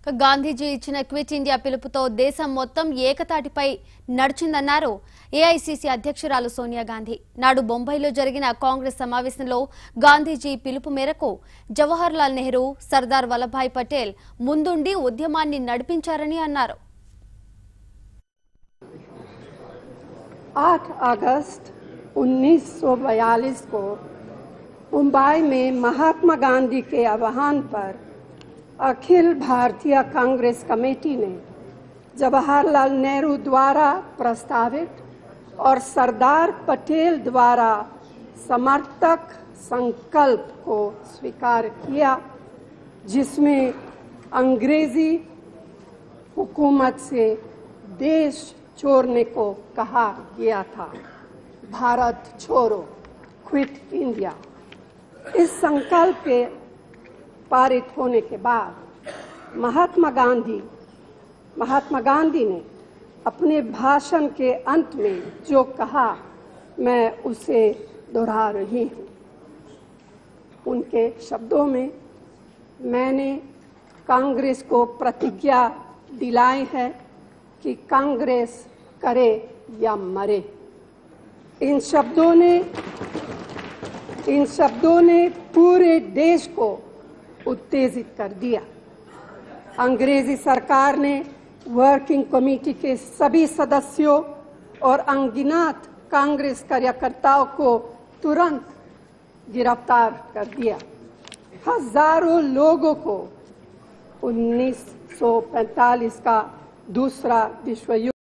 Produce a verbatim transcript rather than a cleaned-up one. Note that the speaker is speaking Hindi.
గాంధీజీ ఇచ్చిన క్విట్ ఇండియా పిలుపుతో దేశం మొత్తం ఏకతాటిపై నడిచిందన్నారు ఏఐసీసీ అధ్యక్షురాలు సోనియా గాంధీ. నాడు బొంబాయిలో జరిగిన కాంగ్రెస్ సమావేశంలో గాంధీజీ పిలుపు మేరకు జవహర్ లాల్ నెహ్రూ, సర్దార్ వల్లభాయ్ పటేల్ ముందుండి ఉద్యమాన్ని నడిపించారని అన్నారు. आठ अगस्त उन्नीस सौ बयालीस को मुंबई में महात्मा गांधी के आह्वान पर अखिल भारतीय कांग्रेस कमेटी ने जवाहरलाल नेहरू द्वारा प्रस्तावित और सरदार पटेल द्वारा समर्थक संकल्प को स्वीकार किया, जिसमें अंग्रेजी हुकूमत से देश छोड़ने को कहा गया था। भारत छोड़ो, क्विट इंडिया। इस संकल्प के पारित होने के बाद महात्मा गांधी महात्मा गांधी ने अपने भाषण के अंत में जो कहा, मैं उसे दोहरा रही हूँ। उनके शब्दों में, मैंने कांग्रेस को प्रतिज्ञा दिलाई है कि कांग्रेस करे या मरे। इन शब्दों ने इन शब्दों ने पूरे देश को उत्तेजित कर दिया। अंग्रेजी सरकार ने वर्किंग कमेटी के सभी सदस्यों और अनगिनत कांग्रेस कार्यकर्ताओं को तुरंत गिरफ्तार कर दिया। हजारों लोगों को उन्नीस सौ पैंतालीस का दूसरा विश्व युद्ध